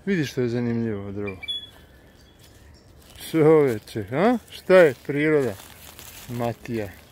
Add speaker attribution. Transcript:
Speaker 1: Vidi što je zanimljivo drvo. Čoveče, a? Šta je priroda? Matija.